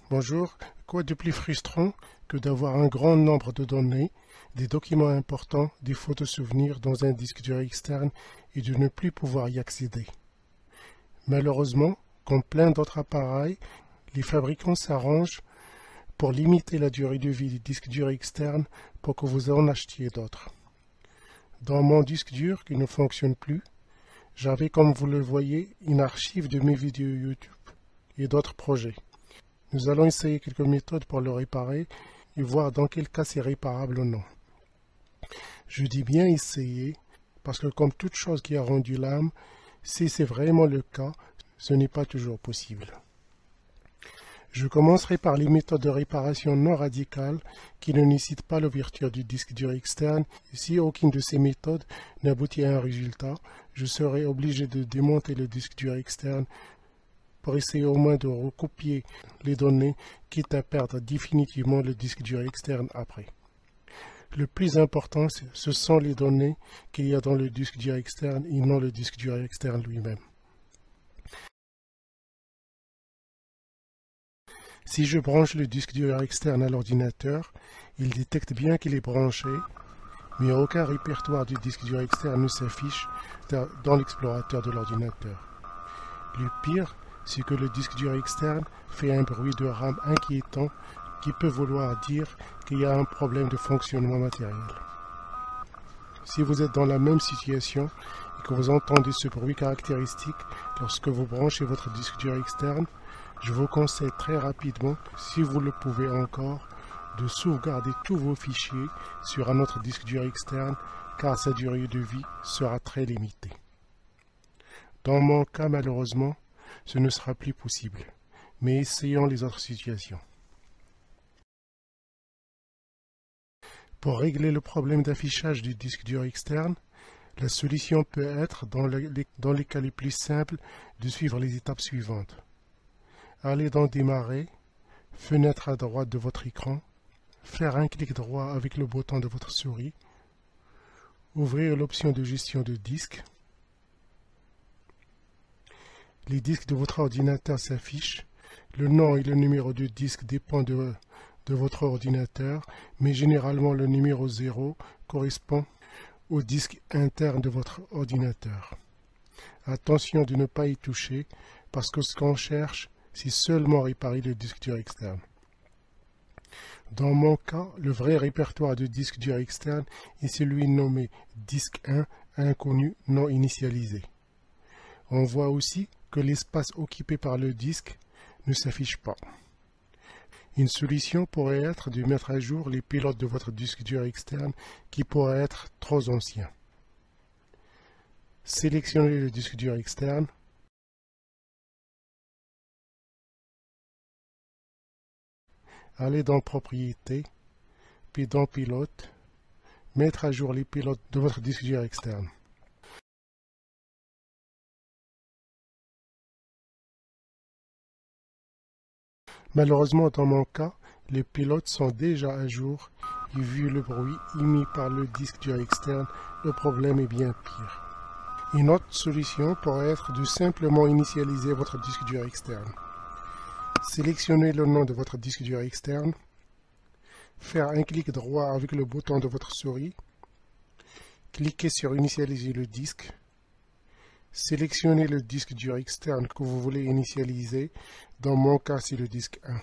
Bonjour, quoi de plus frustrant que d'avoir un grand nombre de données, des documents importants, des photos souvenirs dans un disque dur externe et de ne plus pouvoir y accéder. Malheureusement, comme plein d'autres appareils, les fabricants s'arrangent pour limiter la durée de vie du disque dur externe pour que vous en achetiez d'autres. Dans mon disque dur qui ne fonctionne plus, j'avais, comme vous le voyez, une archive de mes vidéos YouTube et d'autres projets. Nous allons essayer quelques méthodes pour le réparer et voir dans quel cas c'est réparable ou non. Je dis bien essayer parce que comme toute chose qui a rendu l'âme, si c'est vraiment le cas, ce n'est pas toujours possible. Je commencerai par les méthodes de réparation non radicales qui ne nécessitent pas l'ouverture du disque dur externe. Si aucune de ces méthodes n'aboutit à un résultat, je serai obligé de démonter le disque dur externe pour essayer au moins de recopier les données, quitte à perdre définitivement le disque dur externe après. Le plus important, ce sont les données qu'il y a dans le disque dur externe et non le disque dur externe lui-même. Si je branche le disque dur externe à l'ordinateur, il détecte bien qu'il est branché, mais aucun répertoire du disque dur externe ne s'affiche dans l'explorateur de l'ordinateur. Le pire, c'est que le disque dur externe fait un bruit de RAM inquiétant qui peut vouloir dire qu'il y a un problème de fonctionnement matériel. Si vous êtes dans la même situation et que vous entendez ce bruit caractéristique lorsque vous branchez votre disque dur externe, je vous conseille très rapidement, si vous le pouvez encore, de sauvegarder tous vos fichiers sur un autre disque dur externe car sa durée de vie sera très limitée. Dans mon cas, malheureusement, ce ne sera plus possible, mais essayons les autres situations. Pour régler le problème d'affichage du disque dur externe, la solution peut être, dans les cas les plus simples, de suivre les étapes suivantes. Allez dans Démarrer, fenêtre à droite de votre écran, faire un clic droit avec le bouton de votre souris, ouvrir l'option de gestion de disque. Les disques de votre ordinateur s'affichent. Le nom et le numéro de disque dépendent de votre ordinateur, mais généralement le numéro 0 correspond au disque interne de votre ordinateur. Attention de ne pas y toucher, parce que ce qu'on cherche, c'est seulement réparer le disque dur externe. Dans mon cas, le vrai répertoire de disque dur externe est celui nommé disque 1 inconnu non initialisé. On voit aussi que l'espace occupé par le disque ne s'affiche pas. Une solution pourrait être de mettre à jour les pilotes de votre disque dur externe qui pourraient être trop anciens. Sélectionnez le disque dur externe. Allez dans Propriétés, puis dans Pilote, mettre à jour les pilotes de votre disque dur externe. Malheureusement, dans mon cas, les pilotes sont déjà à jour et vu le bruit émis par le disque dur externe, le problème est bien pire. Une autre solution pourrait être de simplement initialiser votre disque dur externe. Sélectionnez le nom de votre disque dur externe, faire un clic droit avec le bouton de votre souris, cliquez sur Initialiser le disque, sélectionnez le disque dur externe que vous voulez initialiser, dans mon cas c'est le disque 1.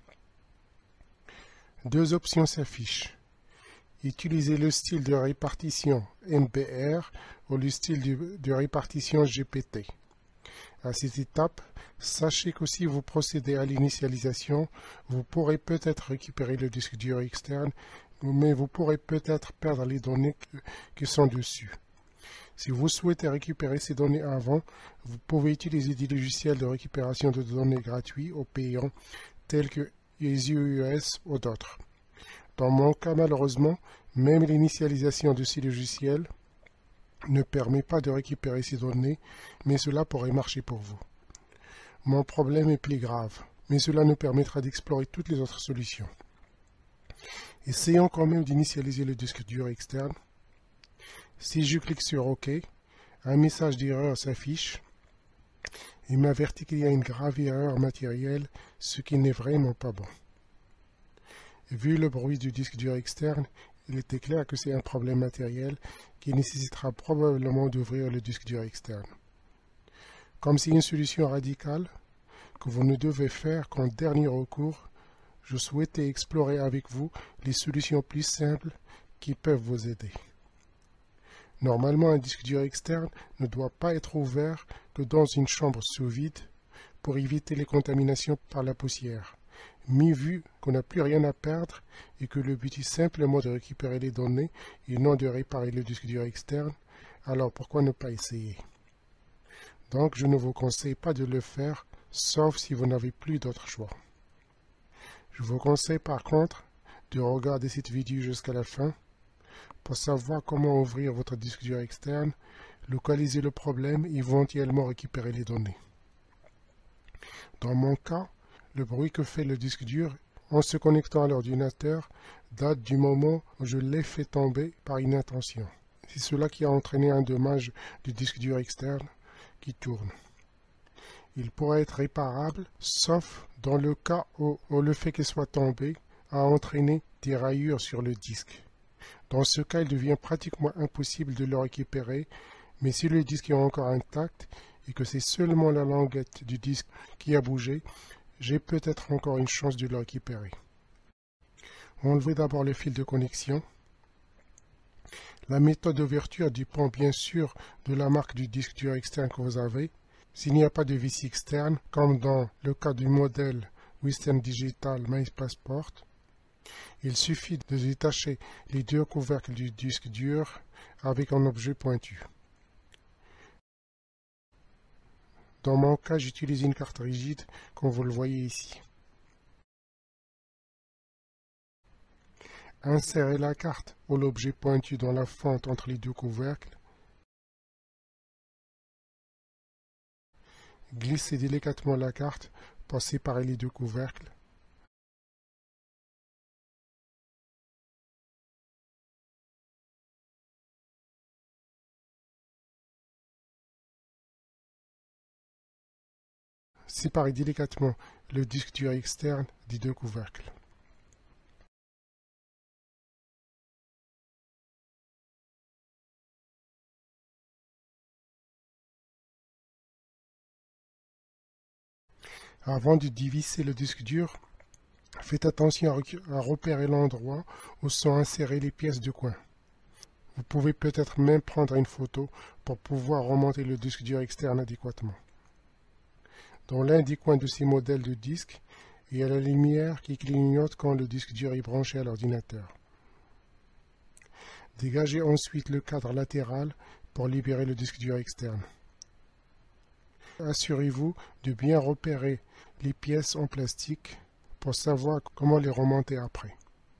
Deux options s'affichent. Utilisez le style de répartition MBR ou le style de répartition GPT. À cette étape, sachez que si vous procédez à l'initialisation, vous pourrez peut-être récupérer le disque dur externe, mais vous pourrez peut-être perdre les données qui sont dessus. Si vous souhaitez récupérer ces données avant, vous pouvez utiliser des logiciels de récupération de données gratuits ou payants, tels que EasyUS ou d'autres. Dans mon cas, malheureusement, même l'initialisation de ces logiciels ne permet pas de récupérer ces données, mais cela pourrait marcher pour vous. Mon problème est plus grave, mais cela nous permettra d'explorer toutes les autres solutions. Essayons quand même d'initialiser le disque dur externe. Si je clique sur OK, un message d'erreur s'affiche Il m'avertit qu'il y a une grave erreur matérielle, ce qui n'est vraiment pas bon. Vu le bruit du disque dur externe, il était clair que c'est un problème matériel qui nécessitera probablement d'ouvrir le disque dur externe. Comme c'est une solution radicale que vous ne devez faire qu'en dernier recours, je souhaitais explorer avec vous les solutions plus simples qui peuvent vous aider. Normalement, un disque dur externe ne doit pas être ouvert que dans une chambre sous vide pour éviter les contaminations par la poussière. Mais vu qu'on n'a plus rien à perdre et que le but est simplement de récupérer les données et non de réparer le disque dur externe, alors pourquoi ne pas essayer? Donc je ne vous conseille pas de le faire, sauf si vous n'avez plus d'autre choix. Je vous conseille par contre de regarder cette vidéo jusqu'à la fin pour savoir comment ouvrir votre disque dur externe, localiser le problème et éventuellement récupérer les données. Dans mon cas, le bruit que fait le disque dur en se connectant à l'ordinateur date du moment où je l'ai fait tomber par inattention. C'est cela qui a entraîné un dommage du disque dur externe qui tourne. Il pourrait être réparable, sauf dans le cas où le fait qu'il soit tombé a entraîné des rayures sur le disque. Dans ce cas, il devient pratiquement impossible de le récupérer, mais si le disque est encore intact et que c'est seulement la languette du disque qui a bougé, j'ai peut-être encore une chance de le récupérer. Enlevez d'abord le fil de connexion. La méthode d'ouverture dépend bien sûr de la marque du disque dur externe que vous avez. S'il n'y a pas de vis externe, comme dans le cas du modèle Western Digital My Passport, il suffit de détacher les deux couvercles du disque dur avec un objet pointu. Dans mon cas, j'utilise une carte rigide, comme vous le voyez ici. Insérez la carte ou l'objet pointu dans la fente entre les deux couvercles. Glissez délicatement la carte pour séparer les deux couvercles. Séparez délicatement le disque dur externe des deux couvercles. Avant de dévisser le disque dur, faites attention à repérer l'endroit où sont insérées les pièces de coin. Vous pouvez peut-être même prendre une photo pour pouvoir remonter le disque dur externe adéquatement. Dans l'un des coins de ces modèles de disques, il y a la lumière qui clignote quand le disque dur est branché à l'ordinateur. Dégagez ensuite le cadre latéral pour libérer le disque dur externe. Assurez-vous de bien repérer les pièces en plastique pour savoir comment les remonter après.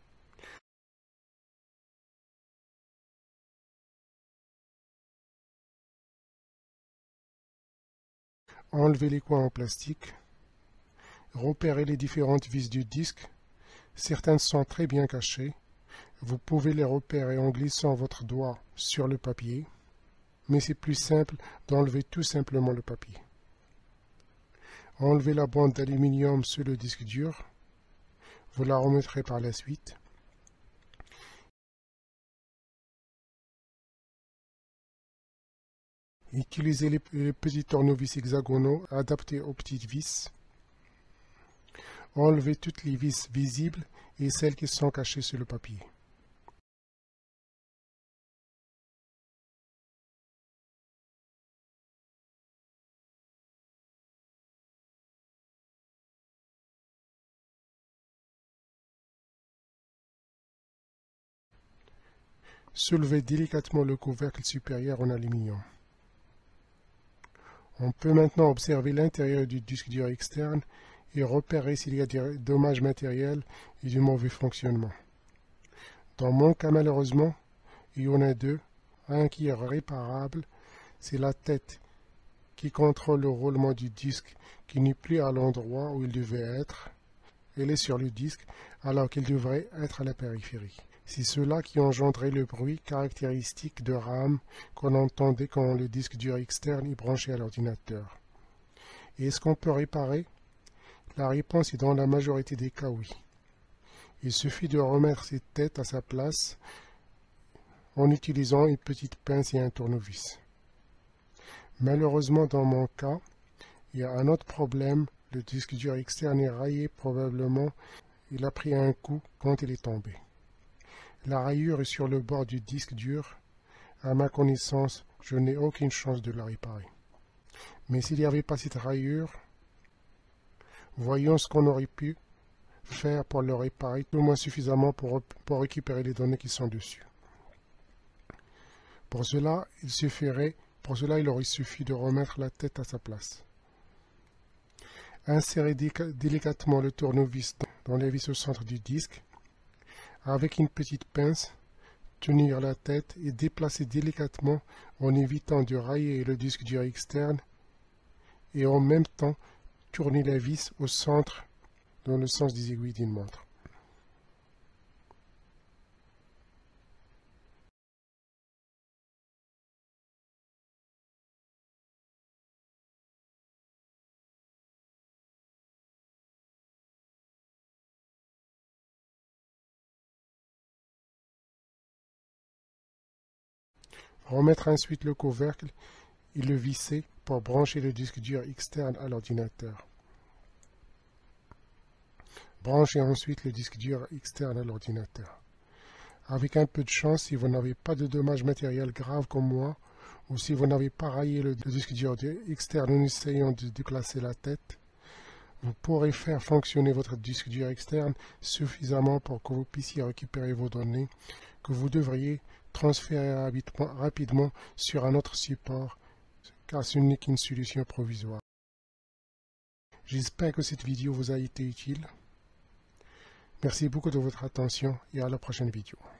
Enlevez les coins en plastique. Repérez les différentes vis du disque. Certaines sont très bien cachées. Vous pouvez les repérer en glissant votre doigt sur le papier, mais c'est plus simple d'enlever tout simplement le papier. Enlevez la bande d'aluminium sur le disque dur. Vous la remettrez par la suite. Utilisez les petits tournevis hexagonaux adaptés aux petites vis. Enlevez toutes les vis visibles et celles qui sont cachées sur le papier. Soulevez délicatement le couvercle supérieur en aluminium. On peut maintenant observer l'intérieur du disque dur externe et repérer s'il y a des dommages matériels et du mauvais fonctionnement. Dans mon cas, malheureusement, il y en a deux. Un qui est réparable, c'est la tête qui contrôle le roulement du disque qui n'est plus à l'endroit où il devait être. Elle est sur le disque alors qu'il devrait être à la périphérie. C'est cela qui engendrait le bruit caractéristique de RAM qu'on entendait quand le disque dur externe est branché à l'ordinateur. Et est-ce qu'on peut réparer? La réponse est dans la majorité des cas oui. Il suffit de remettre cette tête à sa place en utilisant une petite pince et un tournevis. Malheureusement, dans mon cas, il y a un autre problème. Le disque dur externe est raillé, probablement il a pris un coup quand il est tombé. La rayure est sur le bord du disque dur. À ma connaissance, je n'ai aucune chance de la réparer. Mais s'il n'y avait pas cette rayure, voyons ce qu'on aurait pu faire pour le réparer, au moins suffisamment pour récupérer les données qui sont dessus. Pour cela, il aurait suffi de remettre la tête à sa place. Insérez délicatement le tournevis dans les vis au centre du disque. Avec une petite pince, tenir la tête et déplacer délicatement en évitant de rayer le disque dur externe et en même temps tourner la vis au centre dans le sens des aiguilles d'une montre. Remettre ensuite le couvercle et le visser pour brancher le disque dur externe à l'ordinateur. Branchez ensuite le disque dur externe à l'ordinateur. Avec un peu de chance, si vous n'avez pas de dommages matériels graves comme moi, ou si vous n'avez pas raillé le disque dur externe en essayant de déplacer la tête, vous pourrez faire fonctionner votre disque dur externe suffisamment pour que vous puissiez récupérer vos données, que vous devriez transférer rapidement sur un autre support, car ce n'est qu'une solution provisoire. J'espère que cette vidéo vous a été utile. Merci beaucoup de votre attention et à la prochaine vidéo.